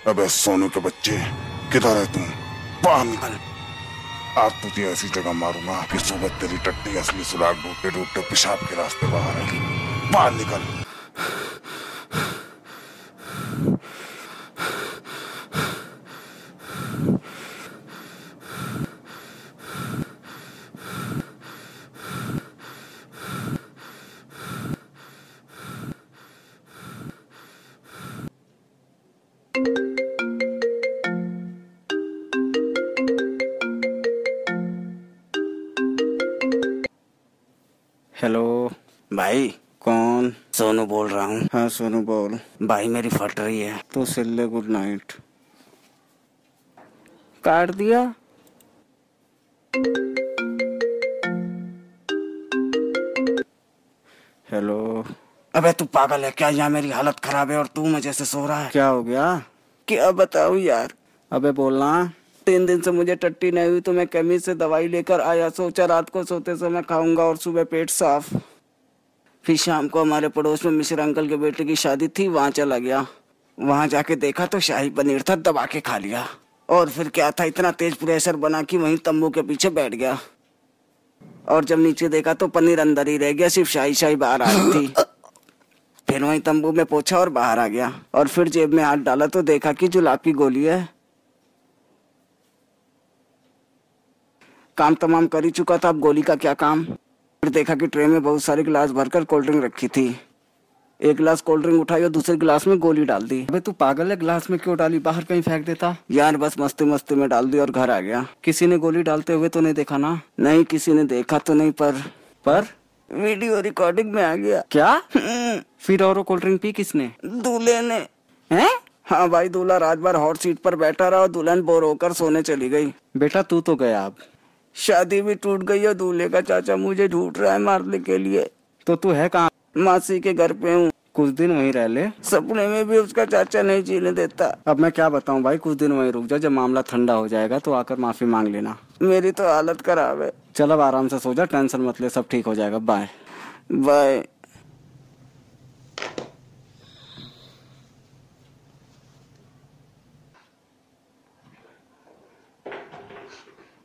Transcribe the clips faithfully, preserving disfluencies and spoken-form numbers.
अबे सोनू के बच्चे, किधर है तू? बाहर निकल। आज तुझे ऐसी जगह मारूंगा कि सुबह तेरी टट्टी असली सुराग ढूंढते ढूंढते पेशाब के रास्ते बाहर आएगी। बाहर निकल। हेलो भाई, कौन? सोनू बोल रहा हूँ। हाँ सोनू बोल। भाई मेरी फट रही है। तो सिल्ले गुड नाइट। काट दिया। हेलो। अबे तू पागल है क्या? यहाँ मेरी हालत खराब है और तू मजे से सो रहा है। क्या हो गया? क्या बताऊँ यार। अबे बोलना। तीन दिन से मुझे टट्टी नहीं हुई तो मैं केमिस्ट से दवाई लेकर आया। सोचा रात को सोते समय खाऊंगा और सुबह पेट साफ। फिर शाम को हमारे पड़ोस में मिश्र अंकल के बेटे की शादी थी, वहाँ चला गया। वहाँ जाके देखा तो शाही पनीर था, दबा के खा लिया। और फिर क्या था, इतना तेज प्रेशर बना कि वहीं तंबू के पीछे बैठ गया। और जब नीचे देखा तो पनीर अंदर ही रह गया, सिर्फ शाही शाही बाहर आ रही थी। फिर वहीं तंबू में पोछा और बाहर आ गया। और फिर जेब में हाथ डाला तो देखा कि जुलाब की गोली है। काम तमाम कर ही चुका था, अब गोली का क्या काम। फिर देखा कि ट्रे में बहुत सारे गिलास भरकर कोल्ड ड्रिंक रखी थी। एक गिलास कोल्ड ड्रिंक उठाई और दूसरे गिलास में गोली डाल दी। अबे तू पागल है, गिलास में क्यों डाली? बाहर कहीं फेंक देता। यार बस मस्ती मस्ती में डाल दी और घर आ गया। किसी ने गोली डालते हुए तो नहीं देखा ना? नहीं, किसी ने देखा तो नहीं, पर पर वीडियो रिकॉर्डिंग में आ गया। क्या? फिर और कोल्ड ड्रिंक पी किसने? दूल्हे ने। हैं? हाँ भाई, दूल्हा रात भर हॉट सीट पर बैठा रहा और दुल्हन बोर होकर सोने चली गई। बेटा तू तो गया अब। शादी भी टूट गई और दूल्हे का चाचा मुझे ढूंढ रहा है मारने के लिए। तो तू है कहाँ? मासी के घर पे हूँ। कुछ दिन वहीं रह ले। सपने में भी उसका चाचा नहीं जीने देता। अब मैं क्या बताऊं भाई, कुछ दिन वहीं रुक जा, जब मामला ठंडा हो जाएगा तो आकर माफी मांग लेना। मेरी तो हालत खराब है। चल अब आराम से सो जा, टेंशन मत ले, सब ठीक हो जाएगा। Bye bye.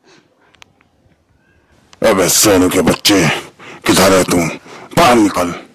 अबे सोनू के बच्चे, किधर है तू? बाहर निकल।